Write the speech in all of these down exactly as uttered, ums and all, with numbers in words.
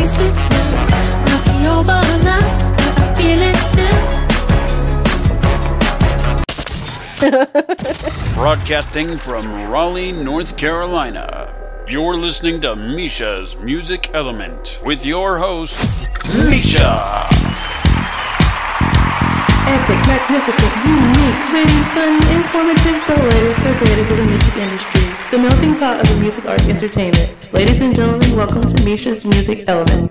basics now. Knock me over now, but I feel it still. Broadcasting from Raleigh, North Carolina, you're listening to Meisha's Music Element with your host, Meisha. Epic, magnificent, unique, witty, fun, informative, the latest, the greatest of the music industry. The melting pot of the music arts entertainment. Ladies and gentlemen, welcome to Meisha's Music Element.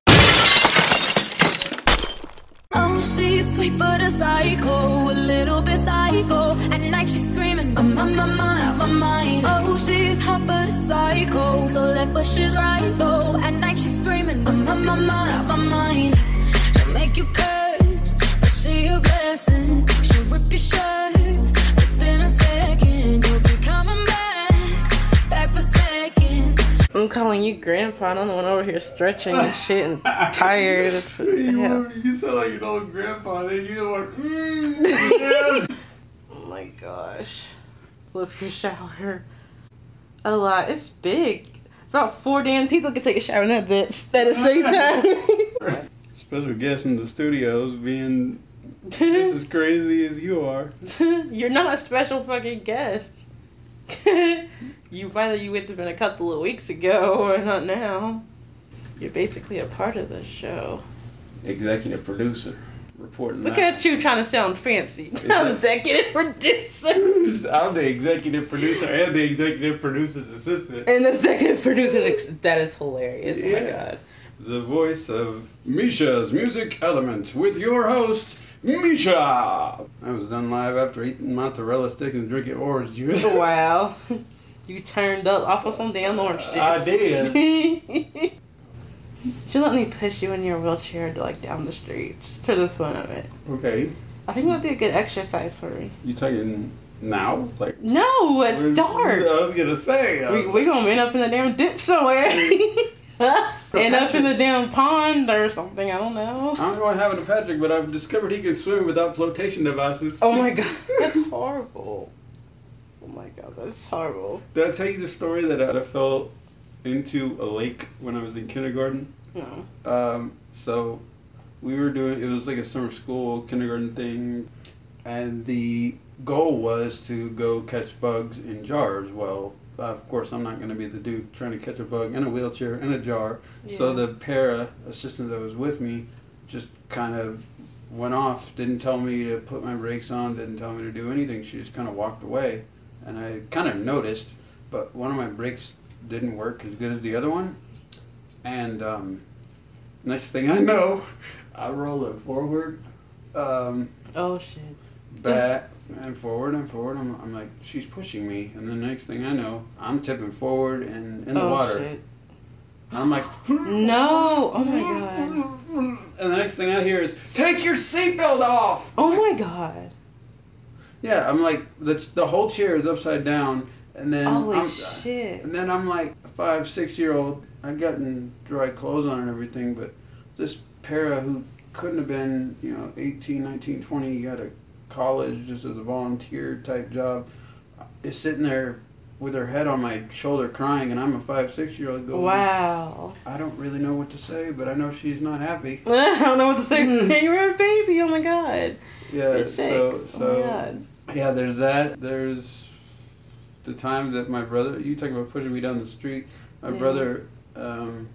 Oh, she's sweet but a psycho, a little bit psycho. At night she's screaming, I'm on my mind, out my mind. Oh, she's hot but a psycho, so left but she's right though. At night she's screaming, I'm on my mind, out my mind. She'll make you curse, but she a blessing. She'll rip your shirt within a second. You'll be coming back, back for seconds. I'm calling you grandpa, I'm the one over here stretching and shit and tired. you, you sound like an old grandpa, then you're like, mmm, yes. Oh my gosh. Flip your shower. A lot. It's big. About four damn people can take a shower in that bitch at the same time. Special guest in the studios being just as crazy as you are. You're not a special fucking guest. You whether you went to been a couple of weeks ago or not now. You're basically a part of the show. Executive producer. Reporting Look that. at you trying to sound fancy. I'm that- executive producer. I'm the executive producer and the executive producer's assistant. And the executive producer, that is hilarious. Oh Yeah. my god. The voice of Meisha's Music Element with your host, Meisha. I was done live after eating mozzarella sticks and drinking orange juice. Wow. You turned up off of some damn orange juice. I did. Should let me push you in your wheelchair to like down the street, just for the fun of it. Okay. I think that'd be a good exercise for me. You talking now? Like No, it's I dark. was gonna say. I We was we gonna end up in the damn ditch somewhere. End up in the damn pond or something. I don't know. I don't know what happened to Patrick, but I've discovered he can swim without flotation devices. Oh my god, that's horrible. Oh my god, that's horrible. Did I tell you the story that I fell into a lake when I was in kindergarten? No. Um, so we were doing, it was like a summer school kindergarten thing, and the goal was to go catch bugs in jars. Well, uh, of course, I'm not going to be the dude trying to catch a bug in a wheelchair in a jar. So Yeah. the para assistant that was with me just kind of went off, didn't tell me to put my brakes on, didn't tell me to do anything. She just kind of walked away, and I kind of noticed, but one of my brakes didn't work as good as the other one. And um, next thing I know, I roll it forward, um, Oh shit. back and forward and forward. I'm, I'm like, she's pushing me. And the next thing I know, I'm tipping forward and in the Oh water. shit. And I'm like, No. Oh my god. and the next thing I hear is, take your seatbelt off. Oh my god. Yeah, I'm like, the, the whole chair is upside down. And then Holy I'm, shit. And then I'm like a five, six year old. I'd gotten dry clothes on and everything, but this para who couldn't have been, you know, eighteen, nineteen, twenty, out of college just as a volunteer type job, is sitting there with her head on my shoulder crying, and I'm a five, six year old going, Wow. I don't really know what to say, but I know she's not happy. I don't know what to say. Hey, you were a baby. Oh my god. Yeah, You're so, six. so Oh my god. yeah, there's that. There's the time that my brother, you talk about pushing me down the street, my Yeah. brother, um,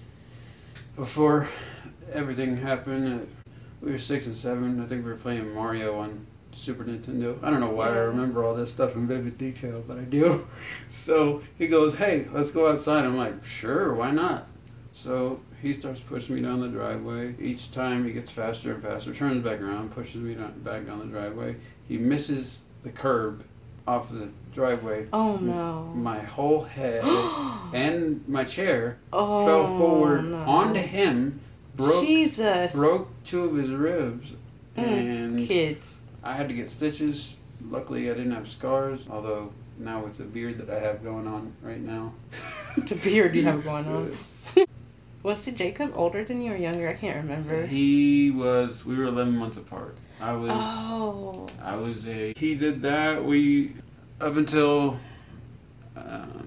before everything happened, uh, we were six and seven. I think we were playing Mario on Super Nintendo. I don't know why I Yeah. remember all this stuff in vivid detail, but I do. So he goes, hey, let's go outside. I'm like, sure, why not? So he starts pushing me down the driveway. Each time he gets faster and faster, turns back around, pushes me down, back down the driveway. He misses the curb off the driveway. Oh no. My whole head and my chair Oh, fell forward no. onto him, broke Jesus. broke two of his ribs, Mm, and kids. I had to get stitches. Luckily, I didn't have scars, although now with the beard that I have going on right now. The beard you have going on. Was Jacob older than you or younger? I can't remember. He was, we were eleven months apart. I was, Oh. I was a, he did that, we, up until, uh,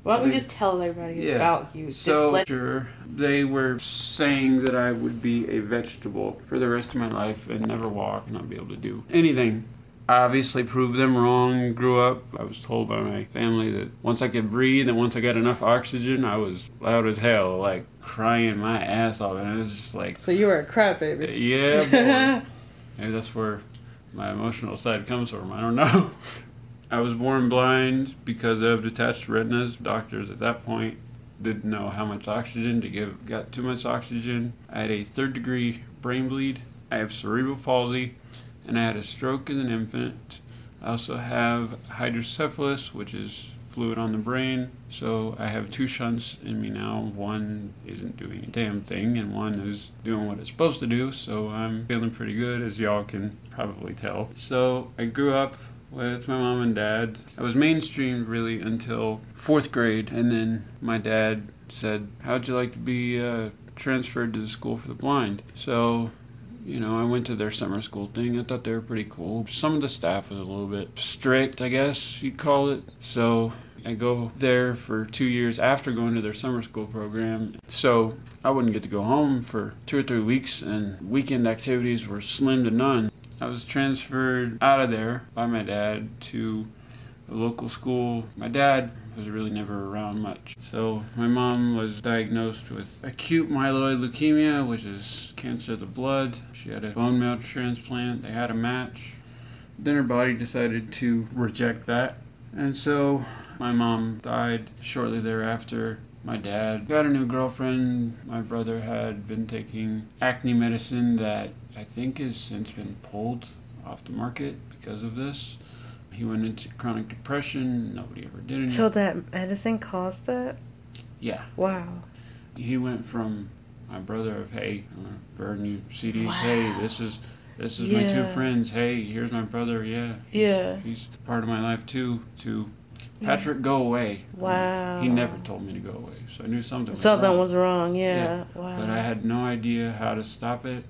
Why don't They- we just tell everybody Yeah. about you? Just So let- sure, they were saying that I would be a vegetable for the rest of my life and never walk, not be able to do anything. I obviously proved them wrong. Grew up, I was told by my family that once I could breathe and once I got enough oxygen, I was loud as hell, like crying my ass off, and it was just like, So you were a crybaby. yeah, boy. Maybe that's where my emotional side comes from. I don't know. I was born blind because of detached retinas. Doctors at that point didn't know how much oxygen to give. Got too much oxygen. I had a third degree brain bleed. I have cerebral palsy, and I had a stroke as an infant. I also have hydrocephalus, which is fluid on the brain. So I have two shunts in me now. One isn't doing a damn thing, and one is doing what it's supposed to do. So I'm feeling pretty good, as y'all can probably tell. So I grew up with my mom and dad. I was mainstreamed really until fourth grade, and then my dad said, how'd you like to be uh, transferred to the school for the blind? So, you know, I went to their summer school thing. I thought they were pretty cool. Some of the staff was a little bit strict, I guess you'd call it. So I go there for two years after going to their summer school program. So I wouldn't get to go home for two or three weeks, and weekend activities were slim to none. I was transferred out of there by my dad to a local school. My dad was really never around much. So my mom was diagnosed with acute myeloid leukemia, which is cancer of the blood. She had a bone marrow transplant. They had a match. Then her body decided to reject that. And so my mom died shortly thereafter. My dad got a new girlfriend. My brother had been taking acne medicine that I think has since been pulled off the market because of this. He went into chronic depression. Nobody ever did anything. So that medicine caused that? Yeah. Wow. He went from my brother of, hey, I'm gonna burn you C Ds. Wow. Hey, this is this is my two Yeah. friends. Hey, here's my brother. Yeah. He's, Yeah. He's part of my life too. To Patrick, go away. Wow. He never told me to go away, so I knew something was Something wrong. was wrong, yeah. Yeah, Wow. But I had no idea how to stop it.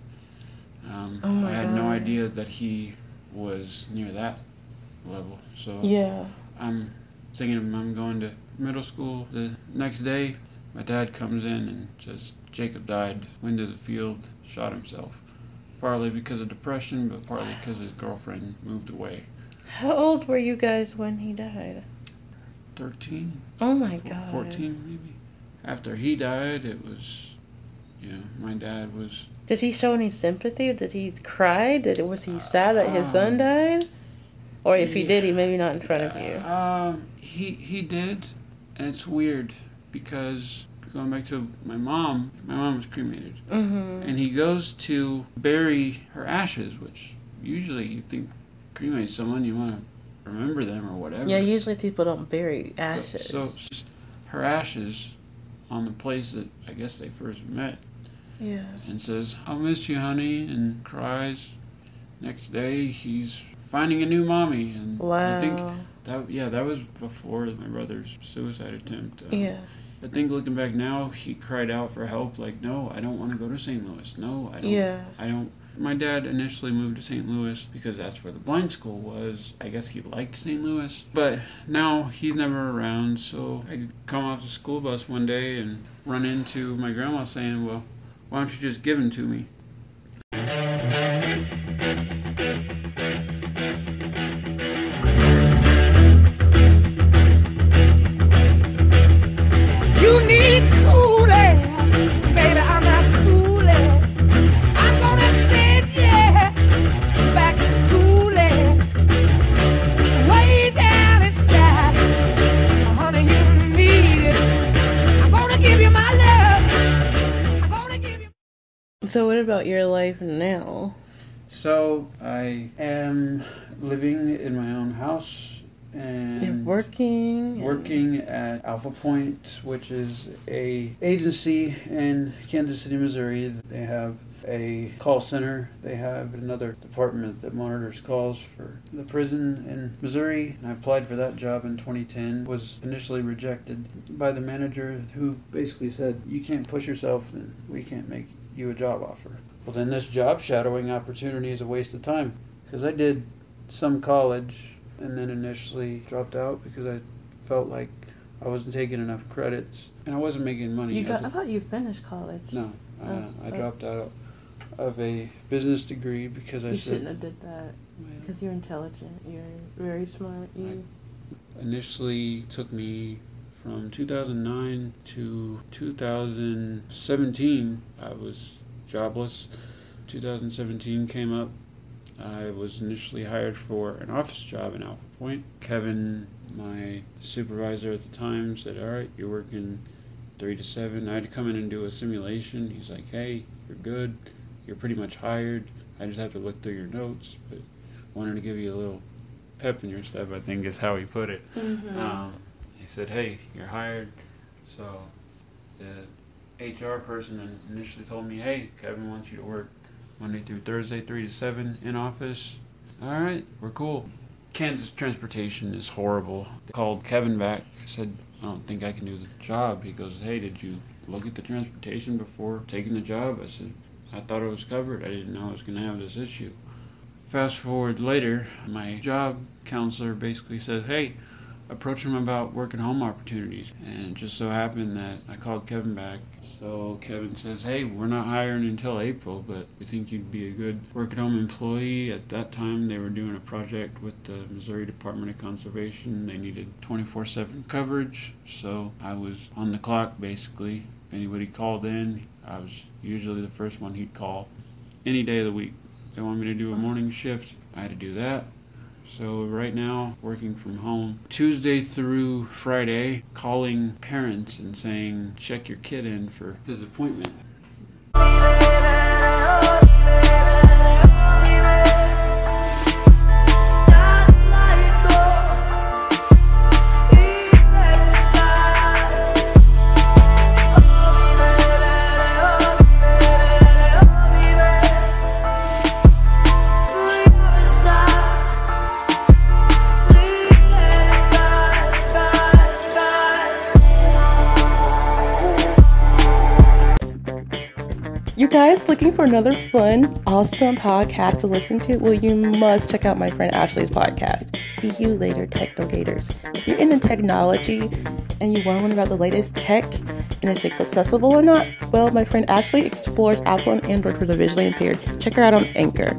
Um, Oh my I had no God. idea that he was near that level. So Yeah. I'm thinking of I'm going to middle school. The next day, my dad comes in and says, Jacob died, went to the field, shot himself. Partly because of depression, but partly because his girlfriend moved away. How old were you guys when he died? thirteen? Oh my Four- God. fourteen maybe. After he died, it was, you know, my dad was... Did he show any sympathy? Did he cry? Did was he sad that his son Um, died? Or if he yeah. did, he maybe not in front of you. Um, he he did, and it's weird because going back to my mom, my mom was cremated, Mhm. and he goes to bury her ashes, which usually you think cremate someone, you want to remember them or whatever. Yeah, usually people don't bury But- ashes. So her ashes on the place that I guess they first met, yeah. and says, "I'll miss you, honey," and cries. Next day, he's finding a new mommy, and Wow. I think that yeah, that was before my brother's suicide attempt. Um, Yeah. I think looking back now, he cried out for help, like, "No, I don't want to go to Saint Louis. No, I don't. Yeah. I don't." My dad initially moved to Saint Louis because that's where the blind school was. I guess he liked Saint Louis, but now he's never around. So I come off the school bus one day and run into my grandma saying, "Well, why don't you just give him to me?" You need cooling, baby, I'm not fooling. I'm gonna send you back to schooling. Way down inside, honey, you need it. I'm gonna give you my love. I'm gonna give you. So what about your life now? So I am living in my own house and You're working. and- working at Alpha Point, which is a agency in Kansas City, Missouri. They have a call center. They have another department that monitors calls for the prison in Missouri. And I applied for that job in twenty ten. Was initially rejected by the manager, who basically said, "You can't push yourself, and we can't make you a job offer." Well, then this job shadowing opportunity is a waste of time, because I did some college and then initially dropped out because I felt like I wasn't taking enough credits, and I wasn't making money. You got, I, I thought you finished college. No, uh, oh, I oh. dropped out of a business degree because I you said... You shouldn't have did that, because you're intelligent. You're very smart. You I initially took me from two thousand nine to two thousand seventeen. I was jobless. two thousand seventeen came up. I was initially hired for an office job in Alpha Point. Kevin, my supervisor at the time, said, all right, you're working three to seven. I had to come in and do a simulation. He's like, hey, you're good. You're pretty much hired. I just have to look through your notes. But wanted to give you a little pep in your step, I think is how he put it. Mm-hmm. Um, he said, hey, you're hired. So the H R person initially told me, hey, Kevin wants you to work Monday through Thursday, three to seven in office. All right, we're cool. Kansas transportation is horrible. They called Kevin back. I said, I don't think I can do the job. He goes, hey, did you look at the transportation before taking the job? I said, I thought it was covered. I didn't know I was going to have this issue. Fast forward later, my job counselor basically says, hey, approach him about work and home opportunities. And it just so happened that I called Kevin back. So Kevin says, hey, we're not hiring until April, but we think you'd be a good work at home employee. At that time, they were doing a project with the Missouri Department of Conservation. They needed twenty-four seven coverage. So I was on the clock, basically. If anybody called in, I was usually the first one he'd call any day of the week. They wanted me to do a morning shift. I had to do that. So right now, working from home, Tuesday through Friday, calling parents and saying, check your kid in for his appointment. You guys looking for another fun, awesome podcast to listen to? Well, you must check out my friend Ashley's podcast. See you later, Technogators. If you're into technology and you want to learn about the latest tech and if it's accessible or not, well, my friend Ashley explores Apple and Android for the visually impaired. Check her out on Anchor.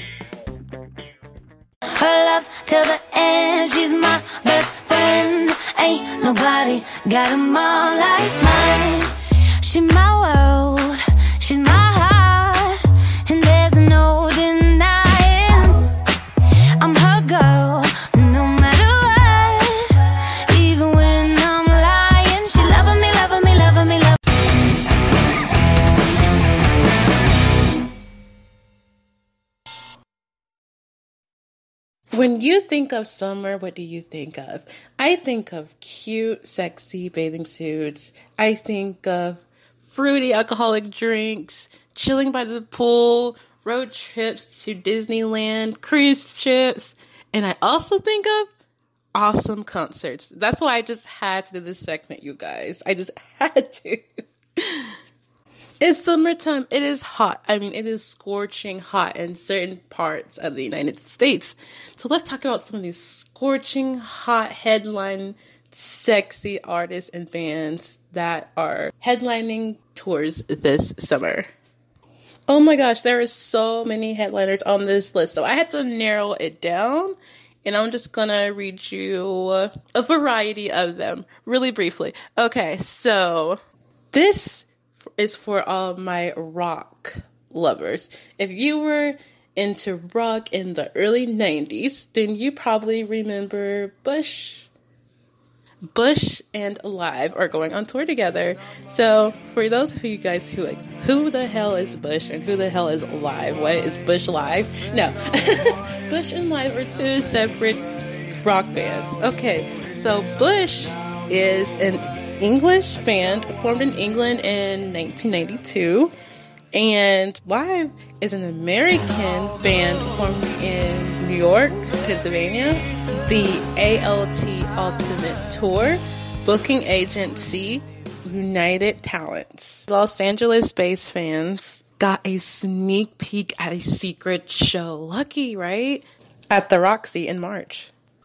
Her love's till the end, she's my best friend. Ain't nobody got 'em all like mine. She my world, she's my heart, and there's no denying I'm her girl, no matter what. Even when I'm lying, she loving me, loving me, loving me, loving me. When you think of summer, what do you think of? I think of cute, sexy bathing suits. I think of fruity alcoholic drinks, chilling by the pool, road trips to Disneyland, cruise trips, and I also think of awesome concerts. That's why I just had to do this segment, you guys. I just had to. It's summertime. It is hot. I mean, it is scorching hot in certain parts of the United States. So let's talk about some of these scorching hot headline sexy artists and bands that are headlining tours this summer. Oh my gosh, there are so many headliners on this list, so I had to narrow it down, and I'm just gonna read you a variety of them really briefly. Okay, so this is for all my rock lovers. If you were into rock in the early nineties, then you probably remember Bush. Bush and Live are going on tour together. So for those of you guys who like, who the hell is Bush and who the hell is Live? What is Bush Live? No. Bush and Live are two separate rock bands. Okay, so Bush is an English band formed in England in nineteen ninety-two. And Live is an American band formed in New York, Pennsylvania. The A L T Ultimate Tour, booking agency, United Talents. Los Angeles-based fans got a sneak peek at a secret show. Lucky, right? At the Roxy in March.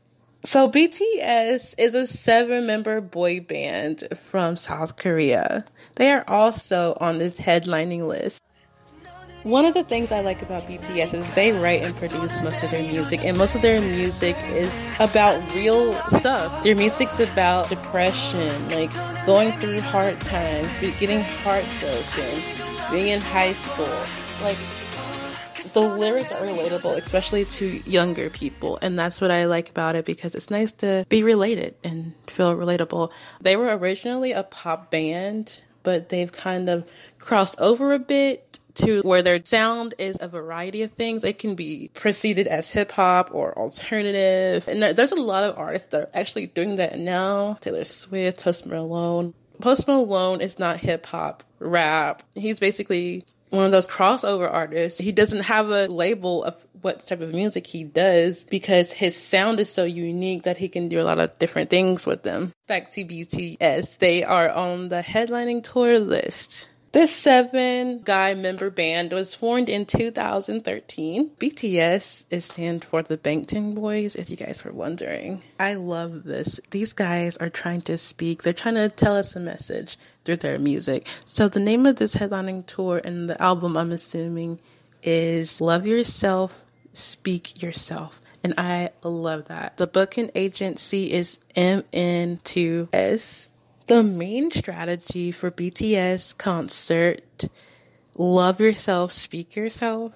So B T S is a seven-member boy band from South Korea. They are also on this headlining list. One of the things I like about B T S is they write and produce most of their music, and most of their music is about real stuff. Their music's about depression, like going through hard times, getting heartbroken, being in high school. Like, the lyrics are relatable, especially to younger people, and that's what I like about it, because it's nice to be related and feel relatable. They were originally a pop band, but they've kind of crossed over a bit to where their sound is a variety of things. It can be preceded as hip-hop or alternative, and there's a lot of artists that are actually doing that now. Taylor Swift, Post Malone. Post Malone is not hip-hop, rap. He's basically one of those crossover artists. He doesn't have a label of what type of music he does because his sound is so unique that he can do a lot of different things with them. Back to B T S, they are on the headlining tour list. This seven-guy member band was formed in two thousand thirteen. B T S is stand for the Bangtan Boys, if you guys were wondering. I love this. These guys are trying to speak. They're trying to tell us a message through their music. So the name of this headlining tour and the album, I'm assuming, is Love Yourself, Speak Yourself. And I love that. The booking agency is M N two S. The main strategy for B T S concert, Love Yourself, Speak Yourself,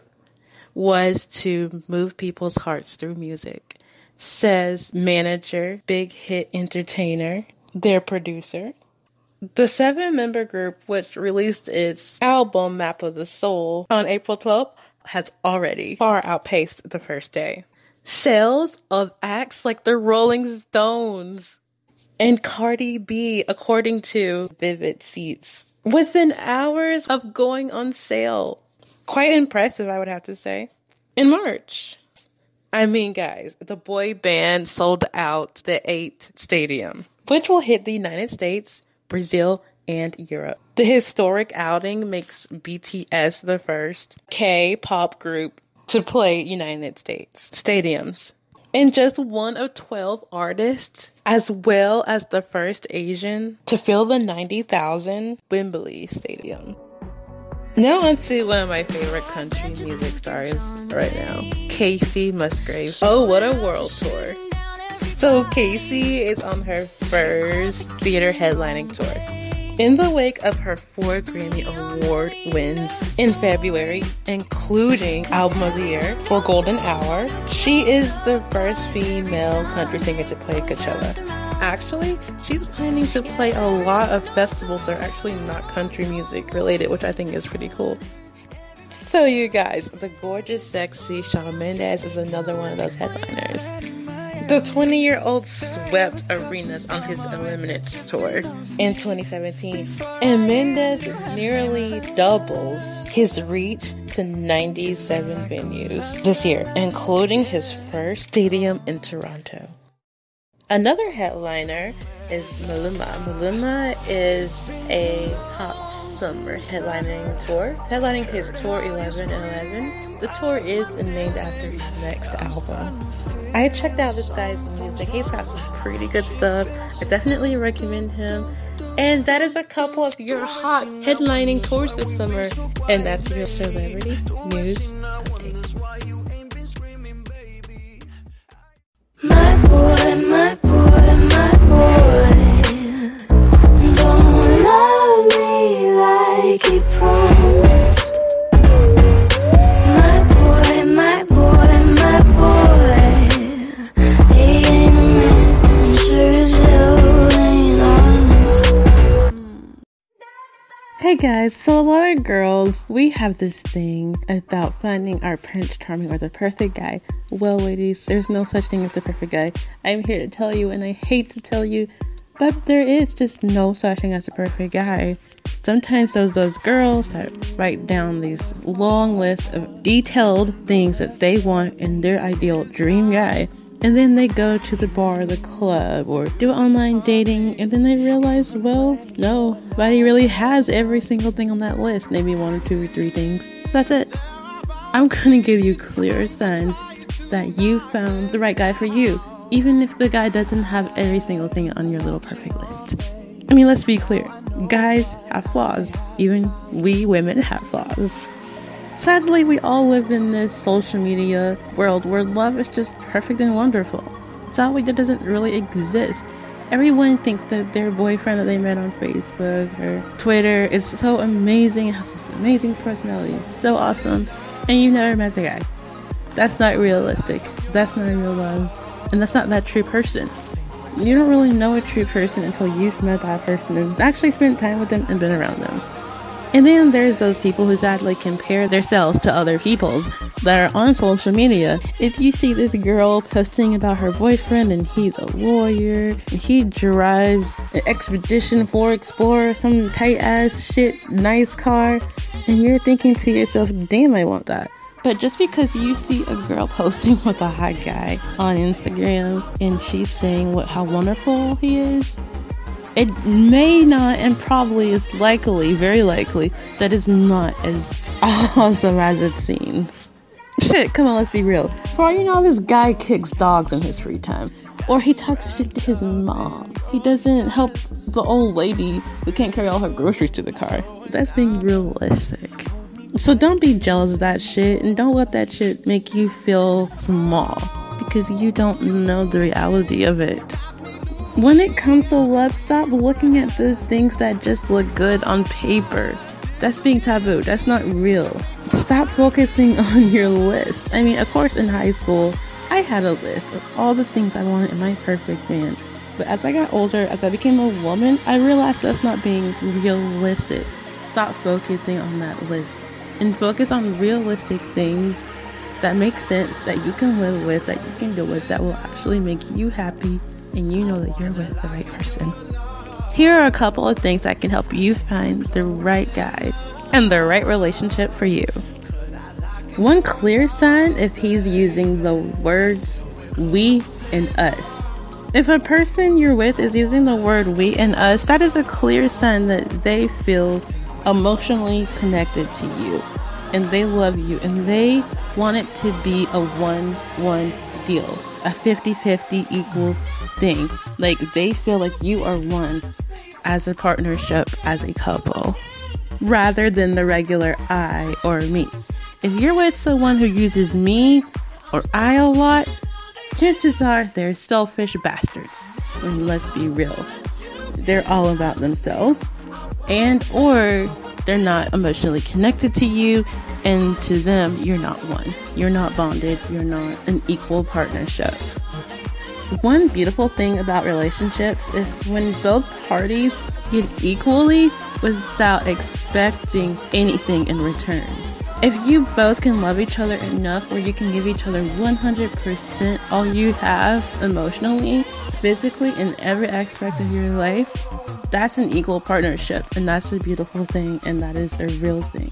was to move people's hearts through music, says manager, Big Hit Entertainer, their producer. The seven-member group, which released its album, Map of the Soul, on April twelfth, has already far outpaced the first day. Sales of acts like the Rolling Stones and Cardi B, according to Vivid Seats, within hours of going on sale. Quite impressive, I would have to say. In March. I mean, guys, the boy band sold out the eight stadium, which will hit the United States, Brazil, and Europe. The historic outing makes B T S the first K-pop group to play United States stadiums. And just one of twelve artists, as well as the first Asian to fill the ninety thousand Wembley Stadium. Now on to one of my favorite country music stars right now, Casey Musgraves. Oh, what a world tour. So Casey is on her first theater headlining tour. In the wake of her four Grammy Award wins in February, including Album of the Year for Golden Hour, she is the first female country singer to play Coachella. Actually, she's planning to play a lot of festivals that are actually not country music related, which I think is pretty cool. So you guys, the gorgeous, sexy Shawn Mendes is another one of those headliners. The twenty-year-old swept arenas on his Unlimited tour in twenty seventeen, and Mendes nearly doubles his reach to ninety-seven venues this year, including his first stadium in Toronto. Another headliner is Maluma. Maluma is a hot summer headlining tour, headlining his tour eleven eleven. The tour is named after his next album. I checked out this guy's music. He's got some pretty good stuff. I definitely recommend him. And that is a couple of your hot headlining tours this summer. And that's your celebrity news update. My boy, my boy, my boy, don't love me like he promised. My boy, my boy, my boy, he ain't a man, sure as hell ain't honest. Hey guys, so a lot of girls, we have this thing about finding our Prince Charming or the perfect guy. Well, ladies, there's no such thing as the perfect guy. I'm here to tell you, and I hate to tell you, but there is just no such thing as a perfect guy. Sometimes there's those girls that write down these long lists of detailed things that they want in their ideal dream guy. And then they go to the bar, the club, or do online dating, and then they realize, well, no, nobody really has every single thing on that list. Maybe one or two or three things. That's it. I'm gonna give you clear signs that you found the right guy for you. even if the guy doesn't have every single thing on your little perfect list. I mean, let's be clear. Guys have flaws. Even we women have flaws. Sadly, we all live in this social media world where love is just perfect and wonderful. Sadly, that doesn't really exist. Everyone thinks that their boyfriend that they met on Facebook or Twitter is so amazing, has this amazing personality, so awesome, and you've never met the guy. That's not realistic. That's not real love. And that's not that true person. You don't really know a true person until you've met that person and actually spent time with them and been around them. And then there's those people who sadly compare themselves to other people's that are on social media. If you see this girl posting about her boyfriend and he's a lawyer and he drives an Expedition four Explorer, some tight ass shit, nice car, and you're thinking to yourself, damn, I want that. But just because you see a girl posting with a hot guy on Instagram and she's saying what how wonderful he is, it may not, and probably is likely, very likely, that it's not as awesome as it seems. Shit, come on, let's be real. For all you know, this guy kicks dogs in his free time. Or he talks shit to his mom. He doesn't help the old lady who can't carry all her groceries to the car. That's being realistic. So don't be jealous of that shit, and don't let that shit make you feel small, because you don't know the reality of it. When it comes to love, stop looking at those things that just look good on paper. That's being taboo. That's not real. Stop focusing on your list. I mean, of course, in high school, I had a list of all the things I wanted in my perfect man. But as I got older, as I became a woman, I realized that's not being realistic. Stop focusing on that list and focus on realistic things that make sense, that you can live with, that you can deal with, that will actually make you happy and you know that you're with the right person. Here are a couple of things that can help you find the right guy and the right relationship for you. One clear sign if he's using the words we and us. If a person you're with is using the word we and us, that is a clear sign that they feel emotionally connected to you and they love you and they want it to be a one-one deal, a fifty-fifty equal thing. Like they feel like you are one as a partnership, as a couple, rather than the regular I or me. If you're with someone who uses me or I a lot, chances are they're selfish bastards. And let's be real, they're all about themselves, and or they're not emotionally connected to you, and to them you're not one. You're not bonded. You're not an equal partnership. One beautiful thing about relationships is when both parties give equally without expecting anything in return. If you both can love each other enough where you can give each other one hundred percent all you have emotionally, physically, in every aspect of your life, that's an equal partnership, and that's a beautiful thing, and that is a real thing.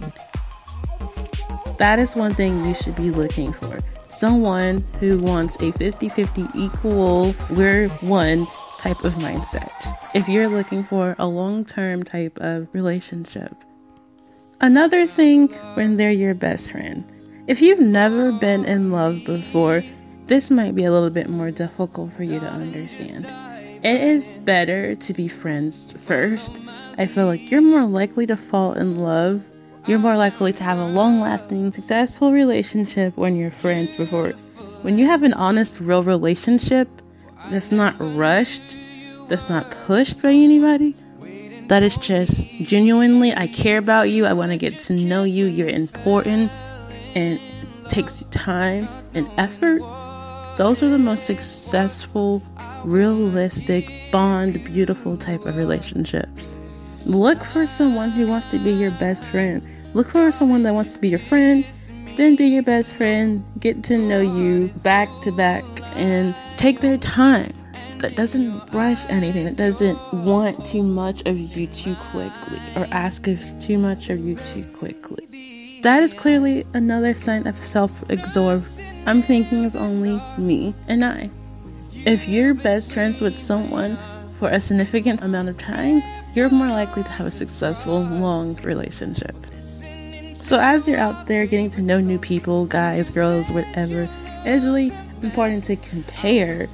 That is one thing you should be looking for. Someone who wants a fifty-fifty equal, we're one type of mindset. If you're looking for a long-term type of relationship. Another thing, when they're your best friend. If you've never been in love before, this might be a little bit more difficult for you to understand. It is better to be friends first. I feel like you're more likely to fall in love. You're more likely to have a long-lasting, successful relationship when you're friends before. When you have an honest, real relationship that's not rushed, that's not pushed by anybody, that is just genuinely, I care about you, I want to get to know you, you're important, and it takes time and effort. Those are the most successful, realistic, bond, beautiful type of relationships. Look for someone who wants to be your best friend. Look for someone that wants to be your friend, then be your best friend, get to know you back to back, and take their time. That doesn't rush anything. That doesn't want too much of you too quickly or ask of too much of you too quickly. That is clearly another sign of self-absorbed. I'm thinking of only me and I. If you're best friends with someone for a significant amount of time, you're more likely to have a successful, long relationship. So as you're out there getting to know new people, guys, girls, whatever, it is really important to compare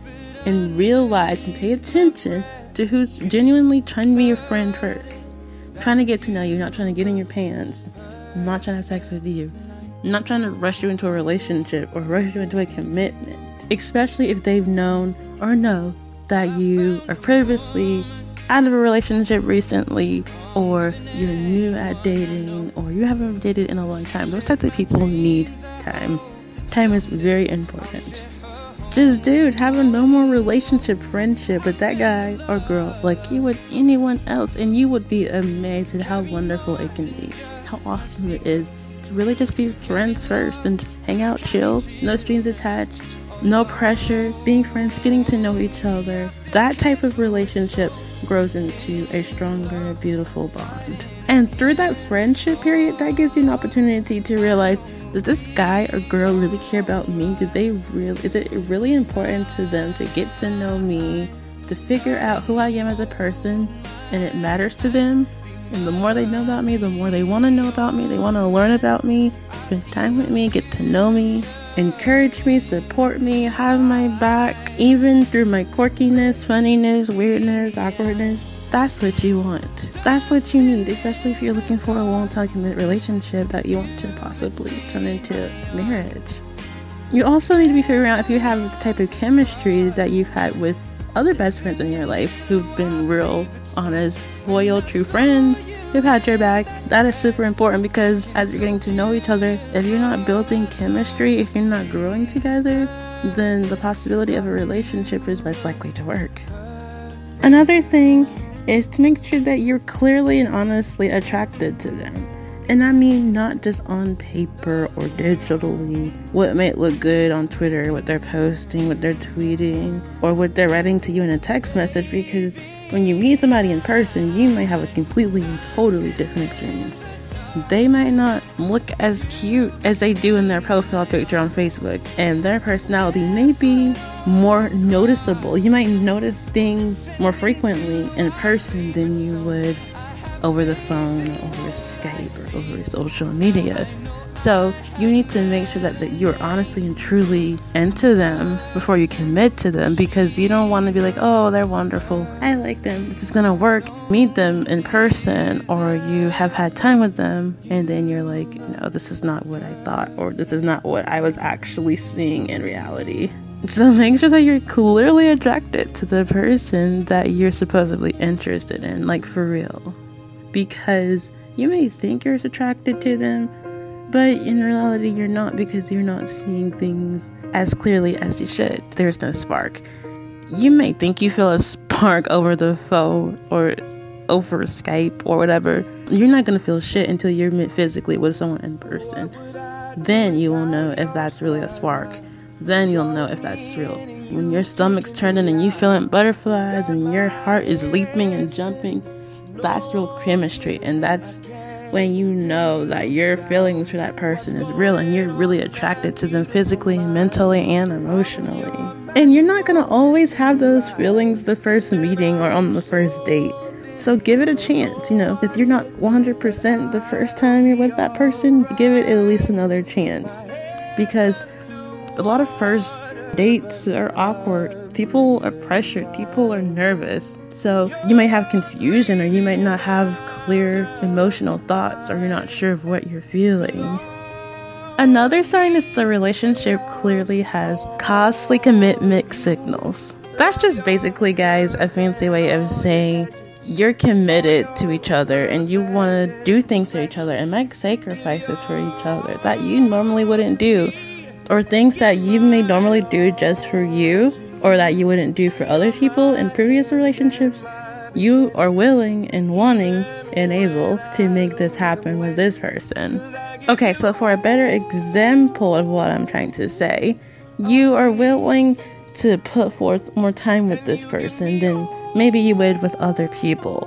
and realize and pay attention to who's genuinely trying to be your friend first. Trying to get to know you, not trying to get in your pants, not trying to have sex with you, not trying to rush you into a relationship or rush you into a commitment. Especially if they've known or know that you are previously out of a relationship recently, or you're new at dating, or you haven't dated in a long time. Those types of people need time. Time is very important. Just, dude, have a normal relationship, friendship with that guy or girl like you would anyone else, and you would be amazed at how wonderful it can be, how awesome it is to really just be friends first and just hang out, chill, no strings attached, no pressure, being friends, getting to know each other. That type of relationship grows into a stronger, beautiful bond. And through that friendship period, that gives you an opportunity to realize, does this guy or girl really care about me? Do they really, is it really important to them to get to know me, to figure out who I am as a person, and it matters to them? And the more they know about me, the more they want to know about me, they want to learn about me, spend time with me, get to know me, encourage me, support me, have my back, even through my quirkiness, funniness, weirdness, awkwardness. That's what you want. That's what you need, especially if you're looking for a long-time committed relationship that you want to possibly turn into marriage. You also need to be figuring out if you have the type of chemistry that you've had with other best friends in your life who've been real, honest, loyal, true friends who've had your back. That is super important, because as you're getting to know each other, if you're not building chemistry, if you're not growing together, then the possibility of a relationship is less likely to work. Another thing is to make sure that you're clearly and honestly attracted to them. And I mean not just on paper or digitally, what might look good on Twitter, what they're posting, what they're tweeting, or what they're writing to you in a text message, because when you meet somebody in person, you might have a completely and totally different experience. They might not look as cute as they do in their profile picture on Facebook, and their personality may be more noticeable. You might notice things more frequently in person than you would over the phone, or over Skype, or over social media. So you need to make sure that, that you're honestly and truly into them before you commit to them, because you don't want to be like, oh, they're wonderful, I like them, it's just gonna work. Meet them in person, or you have had time with them, and then you're like, no, this is not what I thought, or this is not what I was actually seeing in reality. So make sure that you're clearly attracted to the person that you're supposedly interested in, like for real. Because you may think you're attracted to them, but in reality you're not, because you're not seeing things as clearly as you should. There's no spark. You may think you feel a spark over the phone or over Skype or whatever. You're not going to feel shit until you're met physically with someone in person. Then you will know if that's really a spark. Then you'll know if that's real. When your stomach's turning and you feeling butterflies and your heart is leaping and jumping, that's real chemistry, and that's when you know that your feelings for that person is real and you're really attracted to them physically, mentally, and emotionally. And you're not going to always have those feelings the first meeting or on the first date. So give it a chance. You know, if you're not one hundred percent the first time you're with that person, give it at least another chance. Because a lot of first dates are awkward. People are pressured. People are nervous. So you might have confusion, or you might not have clear emotional thoughts, or you're not sure of what you're feeling. Another sign is the relationship clearly has costly commitment signals. That's just basically, guys, a fancy way of saying you're committed to each other and you want to do things for each other and make sacrifices for each other that you normally wouldn't do, or things that you may normally do just for you, or that you wouldn't do for other people in previous relationships. You are willing and wanting and able to make this happen with this person. Okay, so for a better example of what I'm trying to say, you are willing to put forth more time with this person than maybe you would with other people.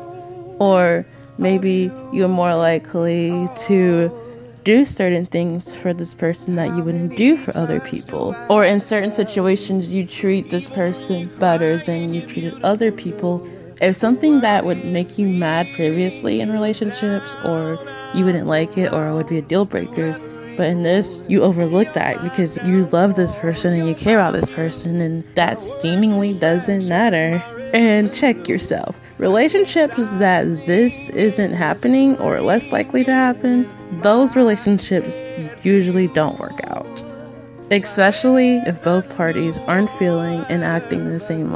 Or maybe you're more likely to do certain things for this person that you wouldn't do for other people. Or in certain situations, you treat this person better than you treated other people. If something that would make you mad previously in relationships, or you wouldn't like it, or it would be a deal breaker, But in this, you overlook that because you love this person and you care about this person, and that seemingly doesn't matter. And check yourself. Relationships that this isn't happening or less likely to happen, those relationships usually don't work out. Especially if both parties aren't feeling and acting the same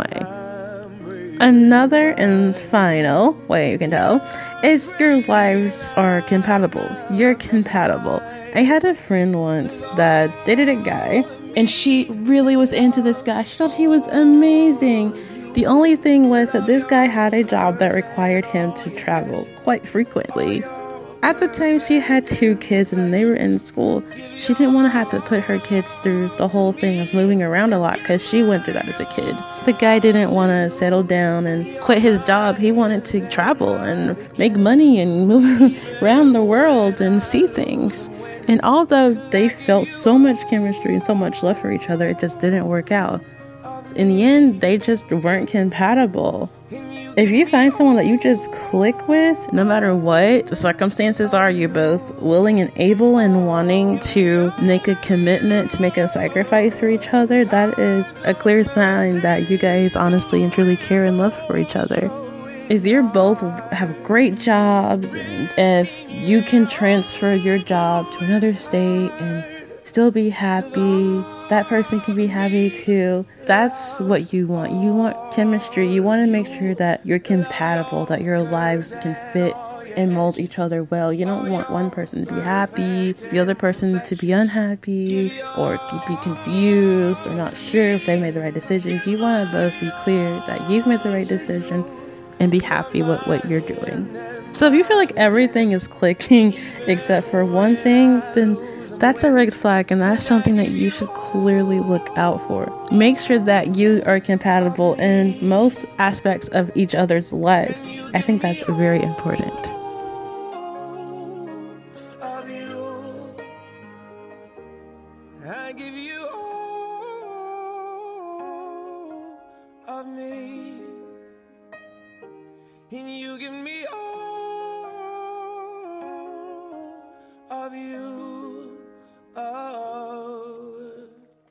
way. Another and final way you can tell is your lives are compatible. You're compatible. I had a friend once that dated a guy, and she really was into this guy. She thought he was amazing. The only thing was that this guy had a job that required him to travel quite frequently. At the time, she had two kids and they were in school. She didn't want to have to put her kids through the whole thing of moving around a lot because she went through that as a kid. The guy didn't want to settle down and quit his job. He wanted to travel and make money and move around the world and see things. And although they felt so much chemistry and so much love for each other, it just didn't work out. In the end, they just weren't compatible. If you find someone that you just click with, no matter what the circumstances are, you're both willing and able and wanting to make a commitment, to make a sacrifice for each other, that is a clear sign that you guys honestly and truly care and love for each other. If you both have great jobs, and if you can transfer your job to another state and still be happy, that person can be happy too. That's what you want. You want chemistry. You want to make sure that you're compatible, that your lives can fit and mold each other well. You don't want one person to be happy, the other person to be unhappy, or to be confused or not sure if they made the right decision. You want to both be clear that you've made the right decision and be happy with what you're doing. So if you feel like everything is clicking except for one thing, then that's a red flag, and that's something that you should clearly look out for. Make sure that you are compatible in most aspects of each other's lives. I think that's very important. I give you all of me, and you give me all of you. Oh.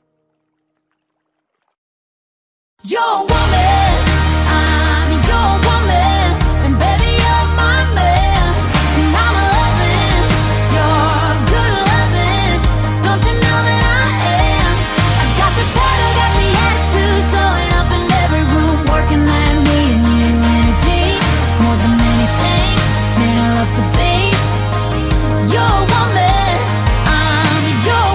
You're a woman, I'm your woman, and baby you're my man, and I'm a loving, you're good loving, don't you know that I am? I got the title, got the attitude, showing up in every room, working that me and you energy, more than anything, made I love to be. You're a woman, I'm your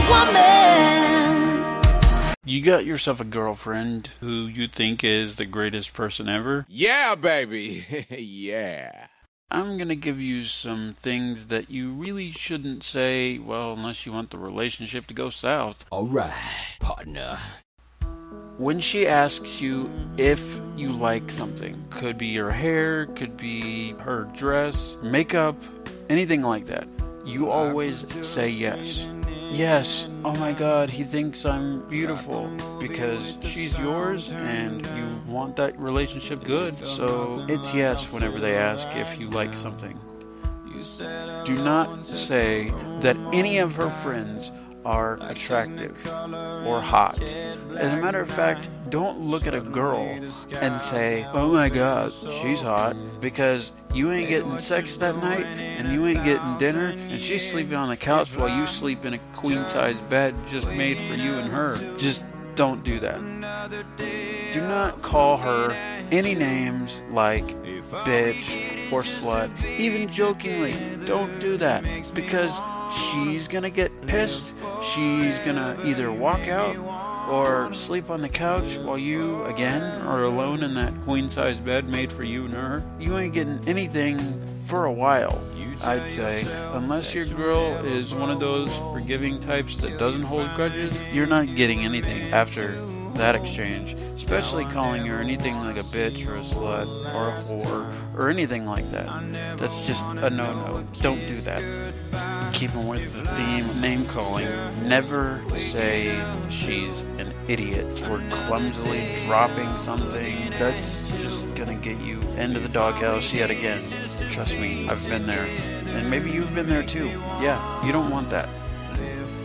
woman. You got yourself a girlfriend who you think is the greatest person ever? Yeah, baby. Yeah. I'm gonna give you some things that you really shouldn't say, well, unless you want the relationship to go south. Alright, partner. When she asks you if you like something, could be her hair, could be her dress, makeup, anything like that, you always say yes. Yes, oh my god, he thinks I'm beautiful, because she's yours and you want that relationship good, so it's yes whenever they ask if you like something. Do not say that any of her friends are attractive or hot. As a matter of fact, don't look at a girl and say, oh my god, she's hot, because you ain't getting sex that night and you ain't getting dinner and she's sleeping on the couch while you sleep in a queen-size bed just made for you and her. Just don't do that. Do not call her any names like bitch or slut, even jokingly. Don't do that, because she's gonna get pissed. She's gonna either walk out or sleep on the couch while you, again, are alone in that queen-size bed made for you and her. You ain't getting anything for a while, I'd say. Unless your girl is one of those forgiving types that doesn't hold grudges, you're not getting anything after that exchange, especially calling her anything like a bitch or a slut or a whore or anything like that. That's just a no-no. Don't do that. Keeping with the theme of name calling, never say she's an idiot for clumsily dropping something. That's just gonna get you into the doghouse yet again. Trust me, I've been there. And maybe you've been there too. Yeah, you don't want that.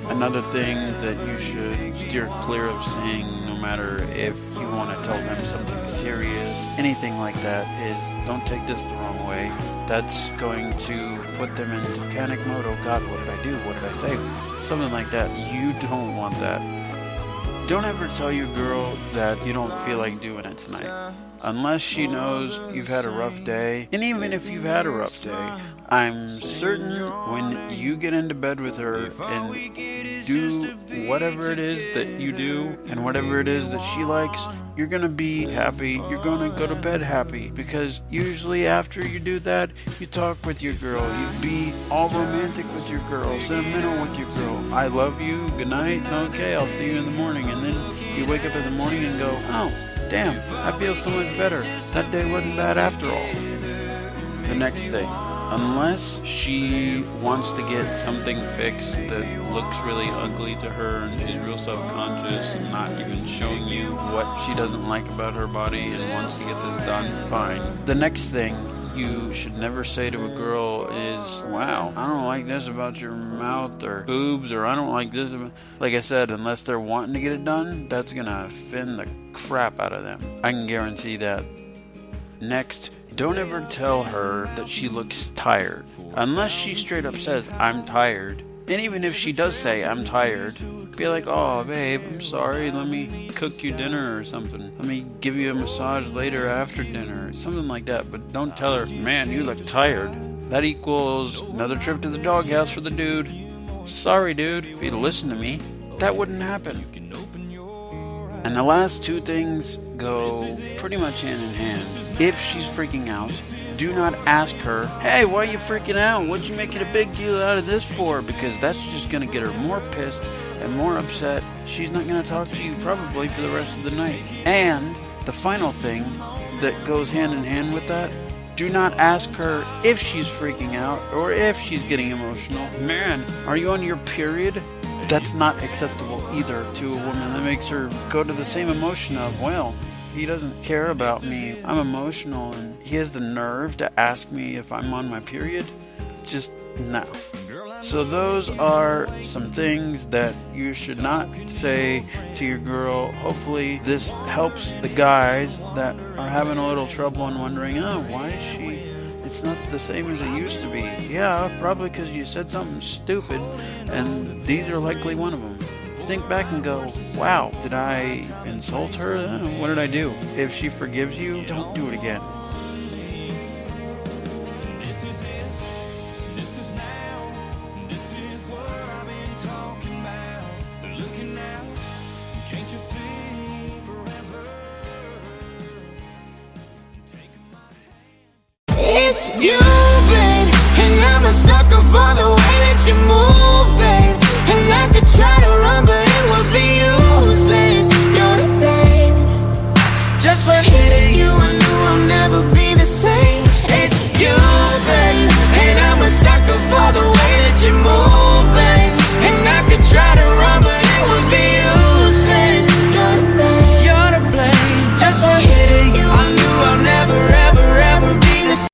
Another thing that you should steer clear of saying, no matter if you want to tell them something serious, anything like that, is don't take this the wrong way. That's going to put them into panic mode. Oh God, what did I do? What did I say? Something like that. You don't want that. Don't ever tell your girl that you don't feel like doing it tonight. Unless she knows you've had a rough day. And even if you've had a rough day, I'm certain when you get into bed with her and do whatever it is that you do and whatever it is that she likes, you're going to be happy. You're going to go to bed happy. Because usually after you do that, you talk with your girl. You be all romantic with your girl, sentimental with your girl. I love you. Good night. Okay, I'll see you in the morning. And then you wake up in the morning and go, oh, damn, I feel so much better. That day wasn't bad after all. The next thing, unless she wants to get something fixed that looks really ugly to her and she's real self-conscious and not even showing you what she doesn't like about her body and wants to get this done, fine. The next thing you should never say to a girl is, wow, I don't like this about your mouth or boobs, or I don't like this about... Like I said, unless they're wanting to get it done, that's gonna offend the crap out of them. I can guarantee that. Next, don't ever tell her that she looks tired. Unless she straight up says, I'm tired. And even if she does say, I'm tired, be like, oh, babe, I'm sorry. Let me cook you dinner or something. Let me give you a massage later after dinner. Something like that. But don't tell her, man, you look tired. That equals another trip to the doghouse for the dude. Sorry, dude. If you'd listen to me, that wouldn't happen. And the last two things go pretty much hand in hand. If she's freaking out, do not ask her, hey, why are you freaking out? What'd you make it a big deal out of this for? Because that's just going to get her more pissed and more upset. She's not going to talk to you probably for the rest of the night. And the final thing that goes hand in hand with that, do not ask her if she's freaking out or if she's getting emotional. Man, are you on your period? That's not acceptable either to a woman. That makes her go to the same emotion of, well, he doesn't care about me. I'm emotional, and he has the nerve to ask me if I'm on my period. Just no. So those are some things that you should not say to your girl. Hopefully this helps the guys that are having a little trouble and wondering, oh, why is she... It's not the same as it used to be. Yeah, probably because you said something stupid, and these are likely one of them. Think back and go, wow, did I insult her? What did I do? If she forgives you, don't do it again. It's you, babe, and I'm a sucker for the way that you move, babe. And I could try to run, but it would be useless. You're the babe. Just when hitting you, I knew I'll never be the same. It's you, babe, and I'm a sucker for the way that you move, babe. And I could try to run, but it would be useless. You're the babe. You're the babe. Just when hitting you, I knew I'll never, ever, ever be the same.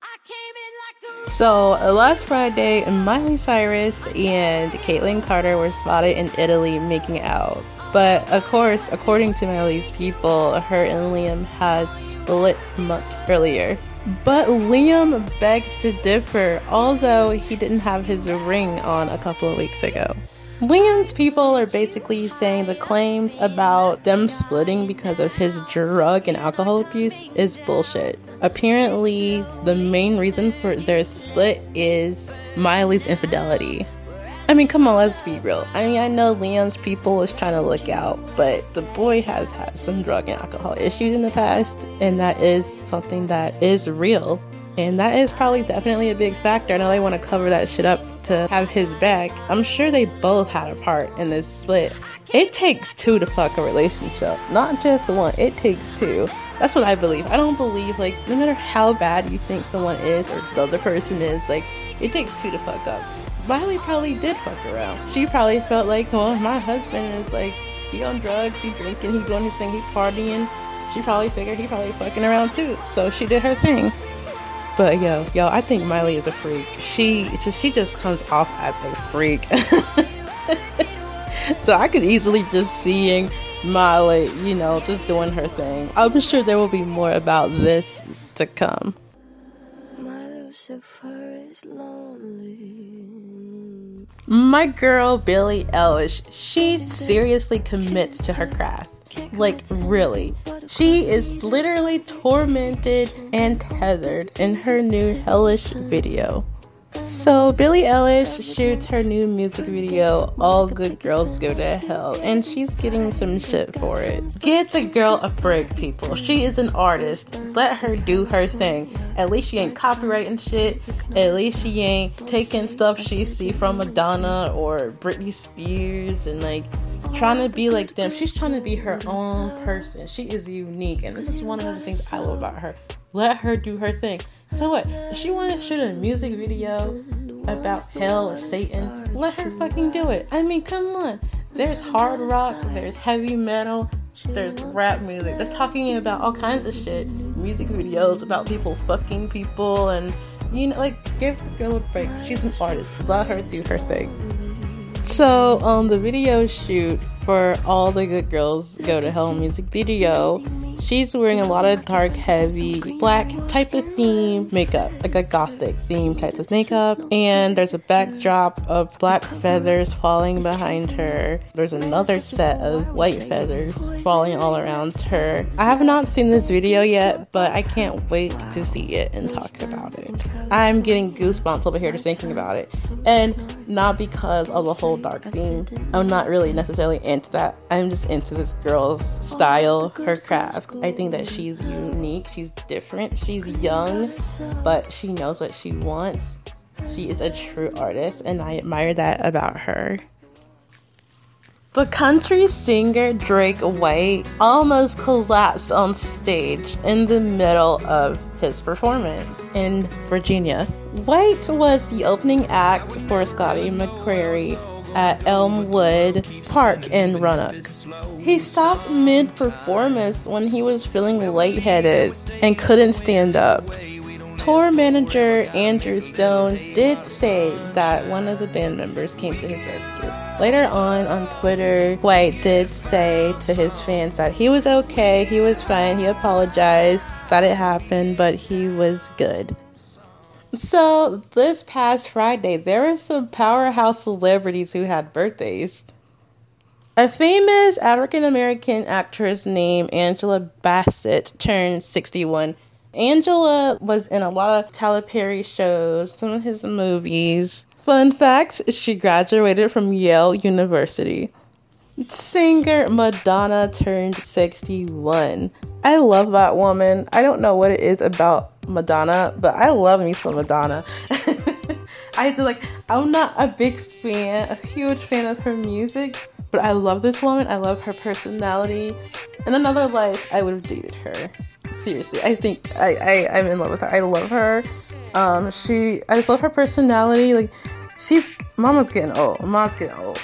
So uh, last Friday, Miley Cyrus and Caitlyn Carter were spotted in Italy making out. But of course, according to Miley's people, her and Liam had split months earlier. But Liam begs to differ, although he didn't have his ring on a couple of weeks ago. Liam's people are basically saying the claims about them splitting because of his drug and alcohol abuse is bullshit. Apparently, the main reason for their split is Miley's infidelity. I mean, come on, let's be real. I mean, I know Liam's people is trying to look out, but the boy has had some drug and alcohol issues in the past, and that is something that is real. And that is probably definitely a big factor. I know they want to cover that shit up to have his back. I'm sure they both had a part in this split. It takes two to fuck a relationship. Not just one. It takes two. That's what I believe. I don't believe, like, no matter how bad you think someone is or the other person is, like, it takes two to fuck up. Miley probably did fuck around. She probably felt like, well, my husband is, like, he on drugs, he drinking, he doing his thing, he partying. She probably figured he probably fucking around too. So she did her thing. But yo, yo, I think Miley is a freak. She just, she just comes off as a freak. So I could easily just seeing Miley, you know, just doing her thing. I'm sure there will be more about this to come. My Lucifer is lonely. My girl Billie Eilish, she seriously commits to her craft. Like, really. She is literally tormented and tethered in her new Hellish video. So Billie Eilish shoots her new music video, All Good Girls Go to Hell, and she's getting some shit for it. Get the girl a break, people. She is an artist. Let her do her thing. At least she ain't copyrighting shit. At least she ain't taking stuff she see from Madonna or Britney Spears and like trying to be like them. She's trying to be her own person. She is unique, and this is one of the things I love about her. Let her do her thing. So what? If she wants to shoot a music video about hell or Satan, let her fucking do it. I mean, come on. There's hard rock, there's heavy metal, there's rap music. That's talking about all kinds of shit. Music videos about people fucking people, and you know, like, give the girl a break. She's an artist. Let her do her thing. So, on um, the video shoot for All the Good Girls Go to Hell music video, she's wearing a lot of dark, heavy, black type of theme makeup, like a gothic theme type of makeup, and there's a backdrop of black feathers falling behind her. There's another set of white feathers falling all around her. I have not seen this video yet, but I can't wait to see it and talk about it. I'm getting goosebumps over here just thinking about it, and not because of the whole dark theme. I'm not really necessarily into that. I'm just into this girl's style, her craft. I think that she's unique, she's different, she's young, but she knows what she wants. She is a true artist, and I admire that about her. The country singer Drake White almost collapsed on stage in the middle of his performance in Virginia. White was the opening act for Scotty McCreery at Elmwood Park in Roanoke. He stopped mid-performance when he was feeling lightheaded and couldn't stand up. Tour manager Andrew Stone did say that one of the band members came to his rescue. Later on on Twitter, White did say to his fans that he was okay, he was fine, he apologized that it happened, but he was good. So, this past Friday, there were some powerhouse celebrities who had birthdays. A famous African-American actress named Angela Bassett turned sixty-one. Angela was in a lot of Tyler Perry shows, some of his movies. Fun fact, she graduated from Yale University. Singer Madonna turned sixty-one. I love that woman. I don't know what it is about Madonna, but I love me some Madonna. I do like, I'm not a big fan, a huge fan of her music, but I love this woman. I love her personality. In another life, I would have dated her. Seriously, I think I, I, I'm in love with her. I love her. Um, she, I just love her personality. Like, she's, mama's getting old. Mom's getting old.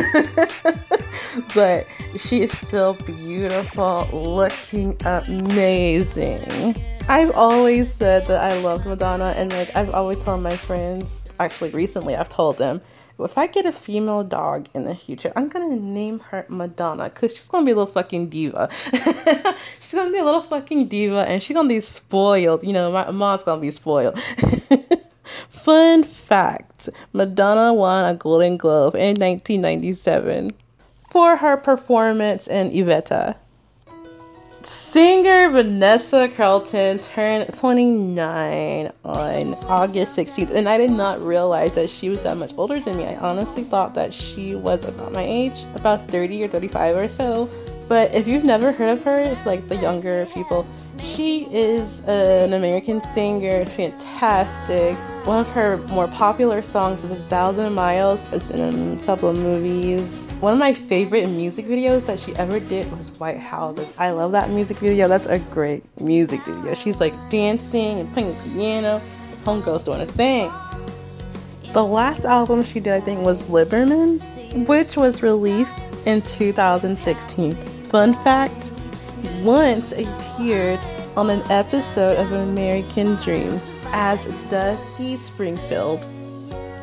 But she is still beautiful, looking amazing. I've always said that I love Madonna, and like I've always told my friends, actually recently I've told them, if I get a female dog in the future, I'm gonna name her Madonna, because she's gonna be a little fucking diva. She's gonna be a little fucking diva, and she's gonna be spoiled. You know, my mom's gonna be spoiled. Fun fact, Madonna won a Golden Globe in nineteen ninety-seven for her performance in Evita. Singer Vanessa Carlton turned twenty-nine on August sixteenth, and I did not realize that she was that much older than me. I honestly thought that she was about my age, about thirty or thirty-five or so. But if you've never heard of her, like the younger people, she is an American singer, fantastic. One of her more popular songs is A Thousand Miles. It's in a couple of movies. One of my favorite music videos that she ever did was White Houses. I love that music video. That's a great music video. She's like dancing and playing the piano. Homegirl's doing a thing. The last album she did, I think, was Liberman, which was released in two thousand sixteen. Fun fact, once appeared on an episode of American Dreams as Dusty Springfield.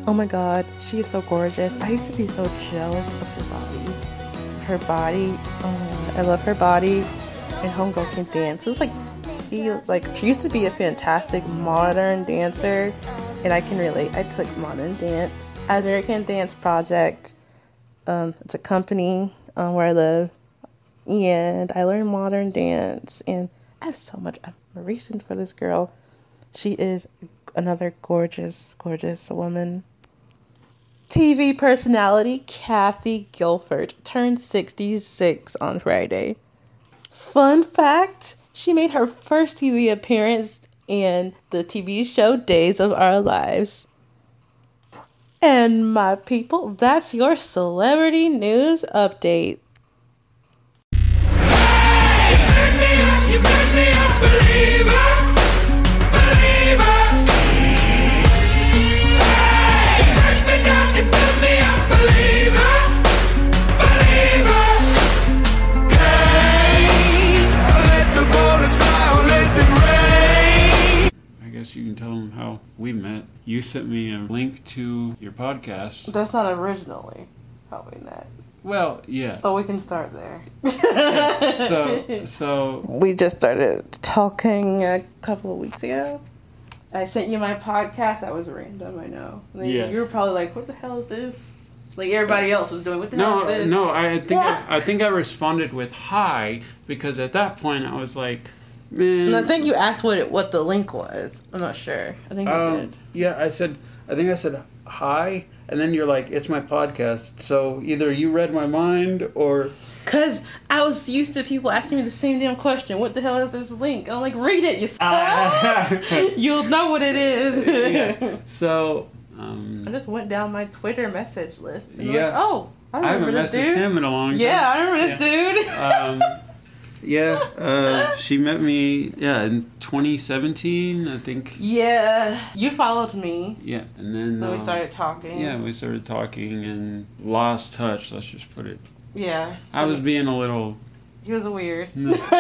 Oh my god, she is so gorgeous. I used to be so jealous of her body. Her body, oh, I love her body. And homegirl can dance. It's like she was like she used to be a fantastic modern dancer, and I can relate. I took modern dance, American Dance Project. Um, it's a company um, where I live, and I learned modern dance. And I have so much admiration for this girl. She is another gorgeous, gorgeous woman. T V personality Kathy Guilford turned sixty-six on Friday. Fun fact, she made her first T V appearance in the T V show Days of Our Lives. And my people, that's your celebrity news update. You make me a believer, believer. You break me down, you build me a believer, believer. Hey, let the bullets fly, let them rain. I guess you can tell them how we met. You sent me a link to your podcast. That's not originally how we met. Well, yeah. But we can start there. Yeah. So, so we just started talking a couple of weeks ago. I sent you my podcast. That was random, I know. And then Yes. you were probably like, what the hell is this? Like everybody else was doing, what the no, hell is this? no. I think I, I think I responded with hi because at that point I was like, man. And I think you asked what it, what the link was. I'm not sure. I think you Um, did. Yeah, I said, I think I said hi, and then you're like, it's my podcast. So either you read my mind or. Because I was used to people asking me the same damn question. What the hell is this link? I'm like, read it, you Uh, You'll know what it is. yeah. So, um, I just went down my Twitter message list. And Yeah. like, oh, I I remember haven't this messaged dude. him in a long time. Yeah, I remember this dude. Um, yeah, uh, she met me, yeah, in twenty seventeen, I think. Yeah, you followed me. Yeah, and then Then we uh, started talking. Yeah, we started talking and lost touch. Let's just put it. Yeah. I was being a little. He was a weird.